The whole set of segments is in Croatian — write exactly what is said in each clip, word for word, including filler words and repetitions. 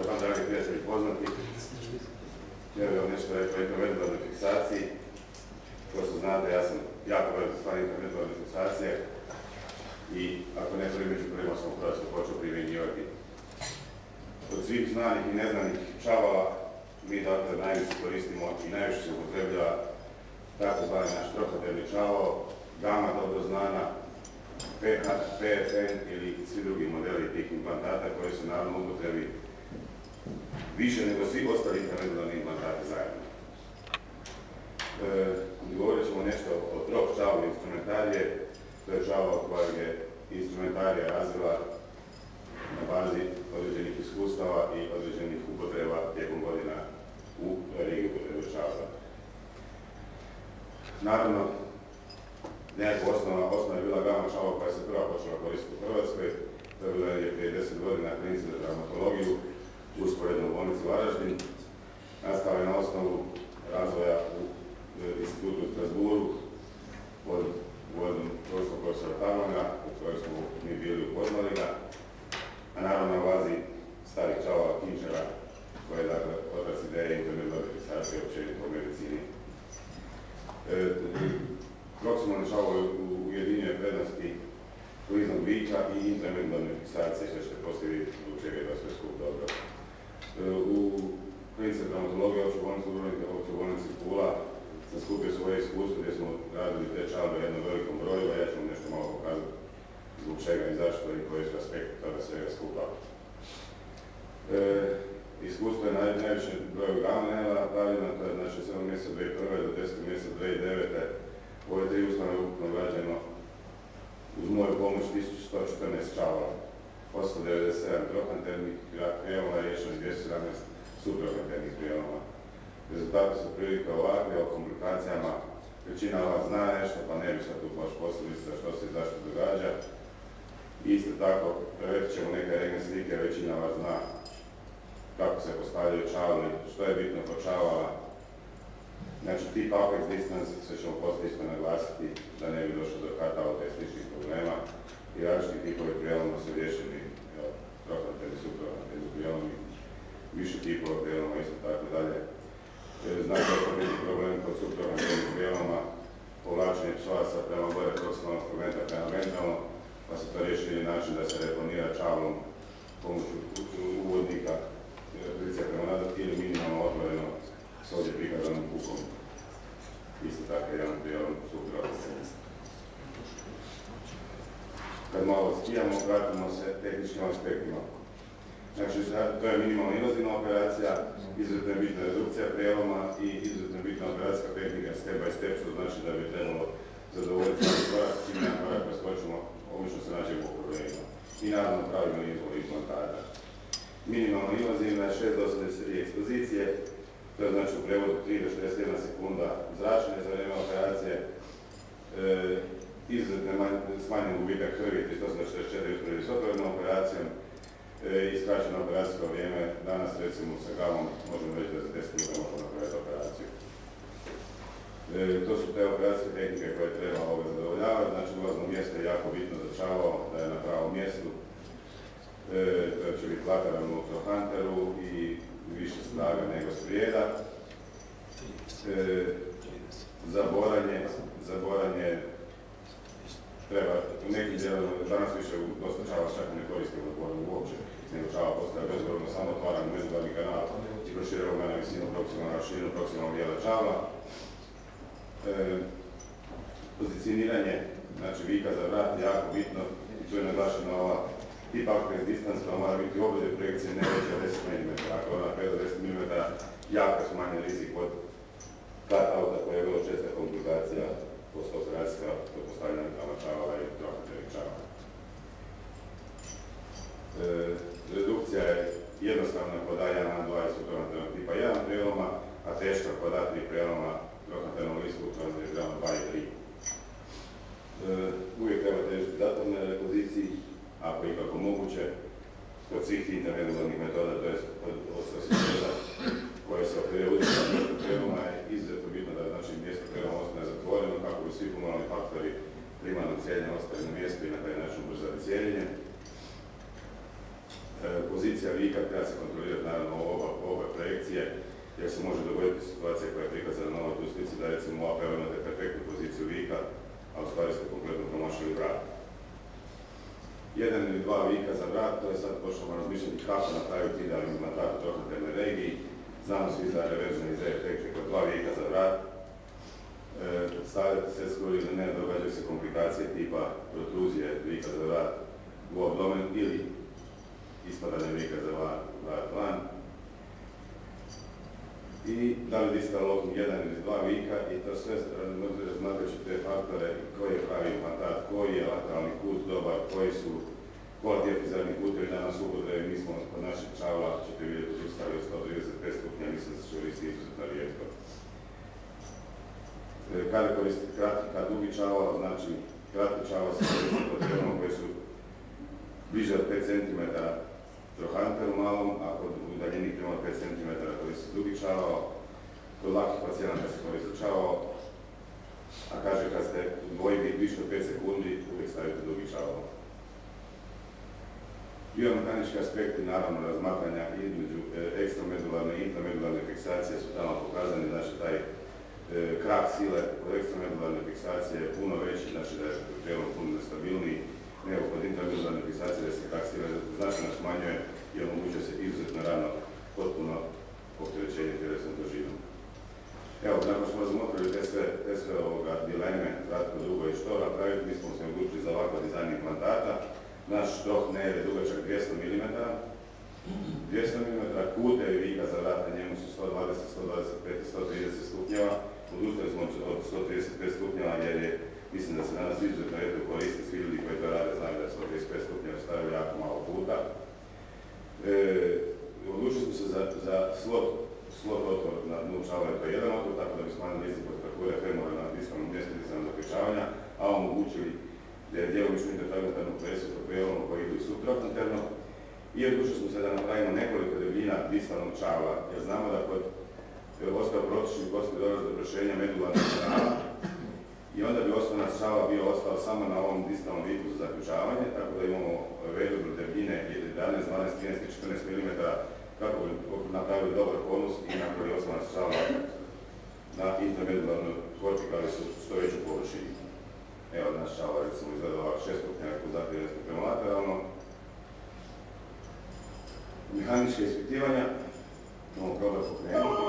Dobar dan, dragi prijatelji poznati. Ja bih vam nešto rekao o intermedijalnoj fiksaciji. Ko što znate, ja sam jako veliko stvar intermedijalne fiksacije i ako ne prvi među prvima sam u Hrvatskoj počeo primjenjivati. Od svih znanih i neznanih čavala mi dakle najviše koristimo i najviše se upotrebljava takozvani naš trokoterni čavao, gama dobro znana, P F N ili svi drugi modeli tih implantata koji su naravno u upotrebi više nego svi ostali intermedijalni implantati zajedno. E, govorit ćemo nešto o trok čavalu instrumentarije. To je čavao kojeg je instrumentarija razvila na bazi određenih iskustava i određenih upotreba tijekom godina u regiji upotrebe čavala. Naravno, nekakva osnova, osnova je bila gama čavala koja se prva počela koristiti u Hrvatskoj. To je bilo je prije deset godina klinici za traumatologiju, usporedno u bolnici Varaždin. Nastala je na osnovu razvoja u institutu u Strasburu pod uvodnom vodstvom profesora Tarmanga, u kojoj smo mi bili upoznali ga, a naravno na bazi starih čavala Kinčera, koje je dakle otac ideje intermedijalne fiksacije općenito u medicini. E, proksimalne čavole ujedinjuje prednosti kliznog bića i intermedijalne fiksacije, što ćete poslije vidjeti zbog čega je da sve skup dobro. E, u klinici traumatologije opće bolnice Dubrovnika, opće bolnici Pula sam skupio svoje iskustvo gdje smo radili te čavle u jednom velikom broju, a ja ću vam nešto malo pokazati zbog čega i zašto i koji su aspekti toga svega skupa. E, iskustvo je naj, najviše broju gama napravljeno, to je znači sedam mjeseca dvije tisuće prve do deset mjeseca dvije tisuće devete. U ove tri ustanove ukupno građeno uz moju pomoć tisuću sto četrnaest čavala, osamsto devedeset sedam trokanternih prijeloma, riješeno dvjesto sedamnaest subtrokanternih prijeloma. Rezultati su prilike ovakve, o komplikacijama većina vas zna nešto, pa ne bi sad tu baš posljedica što se i zašto događa. Isto tako, prevetit ćemo neke regne slike, većina vas zna kako se postavljaju čavali, što je bitno kod čavala. Znači, tip apex distance, sve ćemo poslije isto naglasiti da ne bi došlo do cut-outa i sličnih problema. I različiti tipovi prijeloma su rješeni, trokanterni, subtrokanterni prijelomi, više tipova prijeloma, isto tako dalje. Znači da će biti problem kod subtrokanternih prijeloma, povlačenje psoasa prema gore proksimalnog fragmenta prema ventralno, pa se to riješi na način da se reponira čavlom pomoću uvodnika pricija prema nazad ili minimalno otvoreno s ovdje prikazanom kukom. Isto tako jedan prijelom subtrokanterni. Kad malo skijamo, vratimo se tehničkim aspektima. Znači, to je minimalno invazivna operacija, izuzetno je bitna redukcija prijeloma i izuzetno je bitna operacijska tehnika step by step, što znači da bi trebalo zadovoljiti svaki korak, čim jedan korak preskočimo, obično se nađemo u problemima. I naravno pravimo izbor implantata. Minimalno invazivna je šest do osamdeset tri ekspozicije, to je znači u prevodu tri do šezdeset jedna sekunda zračenja za vrijeme operacije. E, izuzetno je smanjen gubitak krvi, tristo četrdeset četiri usporedbi s otvorenom operacijom. I skraćeno operacijsko vrijeme, danas recimo sa gamom možemo reći da za deset minuta možemo napraviti operaciju. E, to su te operacijske tehnike koje treba ove zadovoljavati, znači ulazno mjesto je jako bitno za čavao, da je na pravom mjestu. E, to će biti lateralno u trokanteru i više snaga nego sprijeda. E, zaboranje, zaboranje treba u nekim dijelovima, danas više dosta čava čak ne koristimo zaboravno uopće, nego čava postaje bezboravno samo otvaran međubarni kanal i proširujemo ga na visinu proksimalnog, na širinu proksimalnog dijela čava. E, pozicioniranje, znači vika za vrat je jako bitno i tu je naglašena ova tip apex distance koja mora biti u obliže projekcije ne veće od deset milimetara. Ako je ona pet do deset milimetara, jako je smanjen rizik od cut-outa koja je bilo česta komplikacija post-operacijska kod postavljanja gama čavala i trokanternih čavala. E, redukcija je jednostavna kod A jedan, A dva i subtrokanternog tipa jedan prijeloma, a teška kod A tri prijeloma trokanternog i subtrokanternog prijeloma dva i tri. E, uvijek treba težiti zatomnoj repoziciji, ako je ikako moguće, kod svih intermedijalnih metoda, to je od osvijeza koje se okrije utjecati mjesto prijeloma je izuzetno bitno da znači mjesto prijeloma ostane zatvoreno kako bi svi pulmonalni faktori primarnog cijeljenja ostali na mjestu i na taj način ubrzati cijeljenje. E, pozicija vika treba se kontrolirati naravno oba, oba projekcije, jer se može dogoditi situacija koja je prikazana na ovoj tu slici da recimo ovako imate perfektnu poziciju vika, a u stvari ste kompletno promašili vrat. Jedan ili dva vika za vrat, to je sad počnemo razmišljati kako napraviti idealni implantat u trohnoternoj regiji. Znamo svi za reverzne iz efekte kod dva vika za vrat. E, stavljate se skoro ili ne, događaju se komplikacije tipa protruzije vika za vrat u abdomen ili ispadanje vika za vrat van. I da li distal lokum jedan ili dva vika i to sve razmatrajući te faktore koji je pravi implantat, koji je lateralni kut dobar, koji su kolatiofizarni putevi danas u upotrebi. Mi smo kod naših čavala, ćete vidjeti, tu stavili sto trideset pet stupnja, mislim da se koristi izuzetno rijetko. Kada koristite kratki, kad dugi čavala, znači kratki čavala se koristi pod trebom koji su bliže od pet centimetara trohanteru malom, a kod udaljenih prema pet centimetara koristi dugi čavao, kod lakih pacijenata se koristi čavao, a kaže kad ste u dvojbi više od pet sekundi, uvijek stavite dugi čavao. Biomehanički aspekti, naravno, razmatranja između e, ekstramedularne i intramedularne fiksacije su tamo pokazani, znači taj e, krak sile kod ekstramedularne fiksacije je puno veći, znači da je prijelom puno nestabilniji, nego kod intramedularne fiksacije da se krak sile značajno smanjuje i omogućuje se izuzetno rano potpuno opterećenje tjelesnom težinom. Evo, nakon smo razmotrili te sve, te sve ovoga dileme, kratko, dugo i što napraviti, mi smo se odlučili za ovakav dizajn implantata. Naš trohner je dugačak dvjesto milimetara, dvjesto milimetara, kutevi vika za vrat na njemu su sto dvadeset, sto dvadeset pet i sto trideset stupnjeva. Odustali smo od sto trideset pet stupnjeva jer je, mislim da se danas izuzetno rijetko koristi, svi ljudi koji to rade znaju da je sto trideset pet stupnjeva stavili jako malo puta. E, odlučili smo se za, za slot, slot otvor na dnu čavla, to je jedan otvor, tako da bi smanjili rizik od frakture femora na distalnom mjestu distalnog zaključavanja, a omogućili djelomičnu interfragmentarnu presiju kod prijeloma koji idu i subtrohnoterno. I odlučili smo se da napravimo nekoliko debljina distalnog čavla, jer znamo da kod osteoporotičnih kosti dolazi do proširenja medularnog kanala i onda bi osnovac čavla bio ostao samo na ovom distalnom viku za zaključavanje, tako da imamo velike debljine jedanaest, dvanaest, trinaest i četrnaest milimetara kako bi napravili dobar konus i napravili osnovac čavla na intramedularnoj kortikali su što veću površinu. Evo, naš čavar recimo izgleda ovako šest stupnja, ako zaprije prema lateralno. Mehaničke ispitivanja, imamo problem pokrenuti.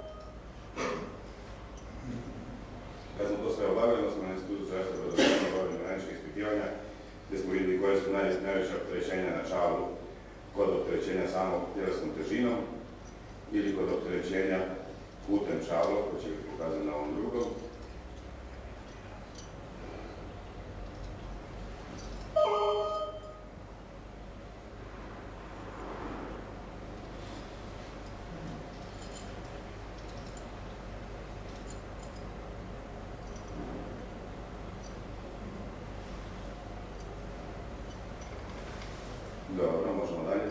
Kad smo to sve obavili, onda smo na institutu zdravstva brodogradnje obavili mehaničke ispitivanja, gdje smo vidjeli koje su naj, najveće opterećenja na čavlu kod opterećenja samog tjelesnom težinom ili kod opterećenja putem čavla, koji će biti pokazan na ovom drugom. Dobro, možemo dalje.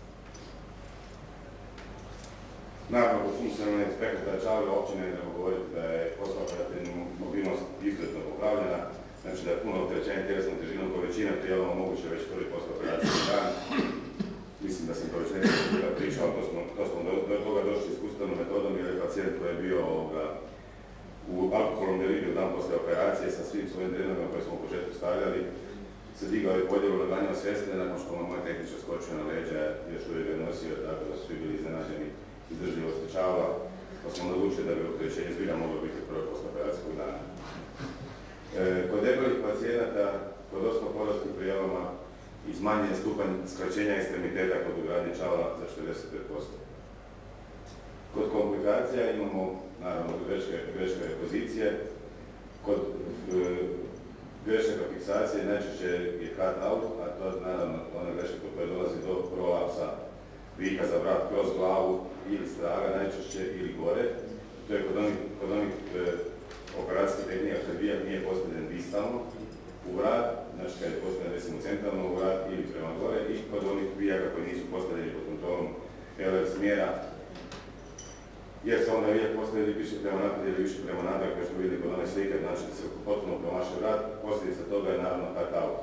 Naravno, kod funkcionalnih aspekata čavla uopće ne treba govoriti da je postoperativna mobilnost izuzetno popravljena, znači da je puno opterećenje tjelesnom težinom koja većina prijeloma moguće već prvi postoperacijski dan. Mislim da sam to već nekako pričao, to smo, to smo do, do toga došli iskustveno metodom jer je pacijent koji je bio ovoga, u alkoholom deliriju dan posle operacije sa svim svojim drenama koje smo u početku stavljali, se digao i podjelo leganjao svjesne, nakon što mu moj tehničar skočio na leđa, još uvijek ga nosio, tako da su svi bili iznenađeni izdržljivosti čavla, pa smo odlučili da bi opterećenje zbilja moglo biti prvo postoperacijskog dana. E, kod debelih pacijenata, kod osteoporosnih prijeloma, izmanjen je stupanj skraćenja ekstremiteta kod ugradnje čavla za četrdeset pet posto. Kod komplikacija imamo, naravno, greške, greške pozicije. Kod e, grešaka fiksacije najčešće je cut out, a to je naravno ona greška kod koje dolazi do prolapsa vika za vrat kroz glavu ili straga, najčešće ili gore. To je kod onih, kod onih e, operacijskih tehnika kad vijak nije postavljen distalno u vrat, znači kad je postavljen recimo centralno u vrat ili prema gore, i kod onih vijaka koji nisu postavljeni pod kontrolom L R smjera, jer se onda vijak postavili više prema naprijed ili više prema natrag, kao što vidjeli kod one slike, znači da se potpuno promaši vrat, posljedica toga je naravno cut out.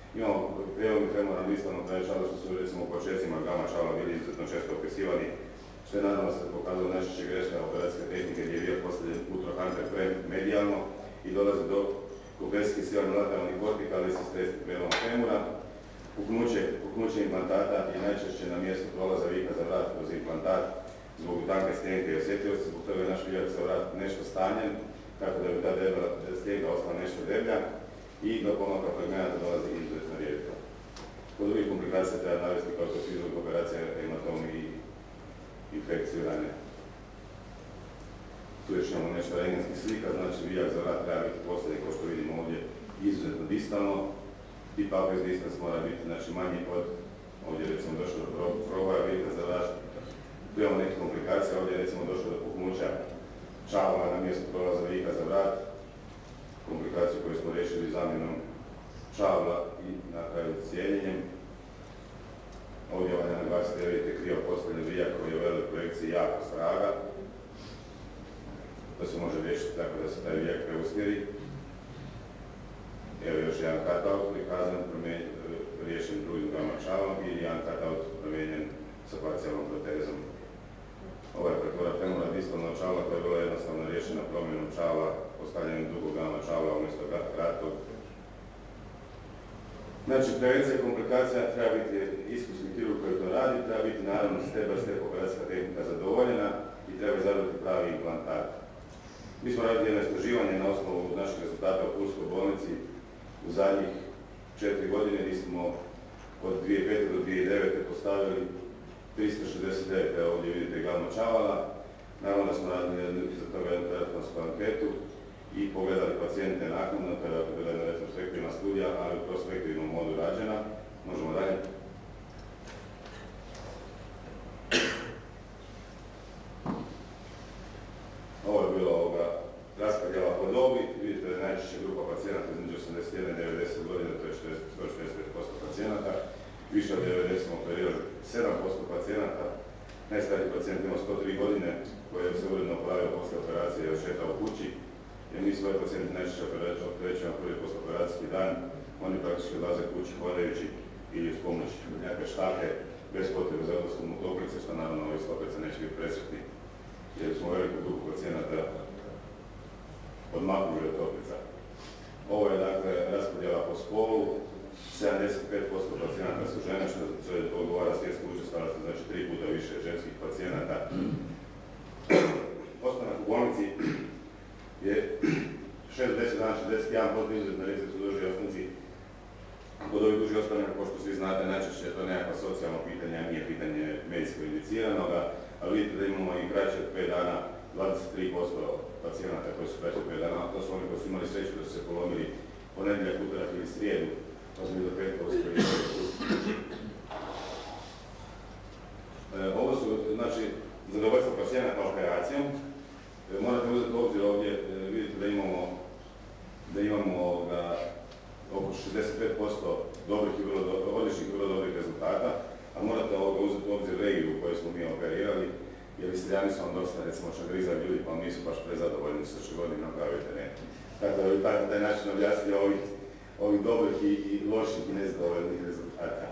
Imamo prijelomni femoralni distalno kraj čala, što su recimo u početcima gama čala bili izuzetno često opisivani, što je naravno se pokazalo najčešće greška operacijske tehnike gdje je bio postavljen utrohanter premedijalno i dolazi do kompresijskih sila lateralnih kortikalnih i stresnih prijeloma femura. Puknuće, puknuće implantata je najčešće na mjestu prolaza vika za vrat kroz implantat zbog tanke stjenke i osjetljivosti, zbog toga je naš viljak za vrat nešto stanjen, tako da bi ta debla stjenka ostala nešto deblja i do pomaka fragmenata dolazi izuzetno rijetko. Kod drugih komplikacija treba navesti kao što su izvod operacija, hematomi i infekciju rane. Tu još imamo nešto rentgenskih slika, znači viljak za vrat treba biti postavljen, kao što vidimo ovdje, izuzetno distalno. Tip apes distance mora biti znači, manji od, ovdje recimo došlo do proboja vika za vrat. Tu imamo neke komplikacije, ovdje recimo došlo do puknuća čavola na mjestu prolaza vika za vrat. Komplikaciju koju smo riješili zamjenom čavla i na kraju cijeljenjem. Ovdje ovaj naglasite, vidite krivo postavljen viljak koji je u velikoj projekciji jako straga. To se može riješiti tako da se taj viljak preusmjeri. Evo još jedan cut-out prikazan, riješen drugim gama čavom i jedan cut-out promijenjen sa parcijalnom protezom. Ova je fraktura femora distalnog čavla koja je bila jednostavno riješena promjenom čavla, postavljanjem drugog gama čavla umjesto kratkog. Znači, prevencija komplikacija treba biti iskusni kirurg koji to radi, treba biti naravno step by step operacijska tehnika zadovoljena i treba izabrati pravi implantat. Mi smo radili jedno istraživanje na osnovu naših rezultata u Pulskoj bolnici u zadnjih četiri godine gdje smo od dvije tisuće pete do dvije tisuće devete postavili tristo šezdeset devet, evo ovdje vidite gama čavala. Naravno da smo radili iza toga jednu telefonsku anketu i pogledali pacijente naknadno, to je bila jedna retrospektivna studija, ali u prospektivnom modu rađena. Možemo dalje. Ovo je bilo ovoga raspodjela po dobi, vidite da je najčešće grupa pacijenata između osamdeset jedan i devedeset godina, to je sto šezdeset pet posto pacijenata, više od devedeset smo operirali sedam posto pacijenata, najstariji pacijent ima sto tri godine koji je se uredno oporavio poslije operacije i odšetao kući, jer mi svoje pacijente najčešće opterećujemo prvi postoperacijski dan, oni praktički odlaze kući hodajući ili uz pomoć nekakve štake, bez potrebe za odlaskom u toplice, što naravno ovi stopice neće biti presretni, jer smo veliku grupu pacijenata odmaknuli od toplica. Ovo je dakle raspodjela po spolu, sedamdeset pet posto pacijenata su žene, što je odgovara svjetskoj učestalosti, znači tri puta više ženskih pacijenata. Ostanak u bolnici je šest do deset dana, šezdeset jedan posto izuzetno recimo su duži ostanci. Kod ovih duži ostanaka, pošto svi znate, najčešće je to nekakva socijalno pitanje, a nije pitanje medicinsko indiciranoga, ali vidite da imamo i kraće od pet dana, dvadeset tri posto pacijenata koji su kraće od pet dana, to su oni koji su imali sreću da su se polomili ponedjeljak, utorak ili srijedu, pa smo i do pet posto. Ovo su, znači, zadovoljstvo pacijenata operacijom. Morate uzeti u obzir ovdje, vidite da imamo, da imamo ovoga, oko šezdeset pet posto dobrih i vrlo dobrih, odličnih i vrlo dobrih rezultata, a morate ovoga uzeti u obzir regiju u kojoj smo mi operirali, jer Istrijani su vam dosta, recimo, čagriza ljudi, pa nisu baš prezadovoljni sa što godinu napravite, ne. Tako da bi tako taj način objasnio ovih, ovih dobrih i, i loših i nezadovoljnih rezultata.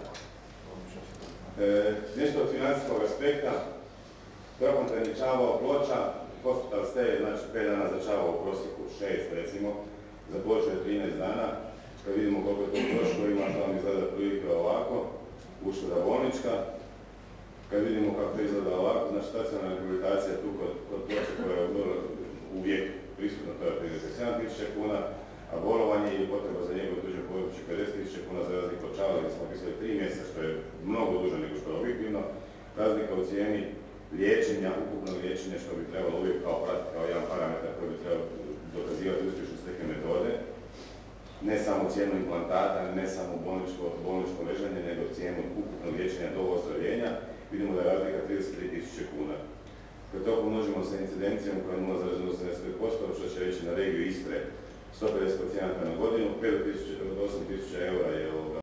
E, nešto od financijskog aspekta, trokontreni čavao ploča, hospital stay, znači pet dana za čavao u prosjeku šest recimo, za ploču je trinaest dana. Kad vidimo koliko je to troškovima, to vam izgleda prilike ovako, ušteda bolnička. Kad vidimo kako to izgleda ovako, znači stacionarna rehabilitacija tu kod, kod ploče koja je uvijek prisutna, to je trideset sedam tisuća kuna, a bolovanje ili potreba za njegov tuđe područje pedeset tisuća kuna za razliku od čava, gdje smo opisali tri mjeseca, što je mnogo duže nego što je objektivno. Razlika u cijeni liječenja, ukupnog liječenja, što bi trebalo uvijek kao pratiti kao jedan parametar koji bi trebalo dokazivati uspješnost neke metode. Ne samo cijenu implantata, ne samo bolničko, bolničko ležanje, nego cijenu ukupnog liječenja do ozdravljenja. Vidimo da je razlika trideset tri tisuće kuna. Kad to pomnožimo sa incidencijom koja je nula zarez osamdeset pet posto, što će reći na regiju Istre sto pedeset pacijenata na godinu, pet do osam tisuća eura je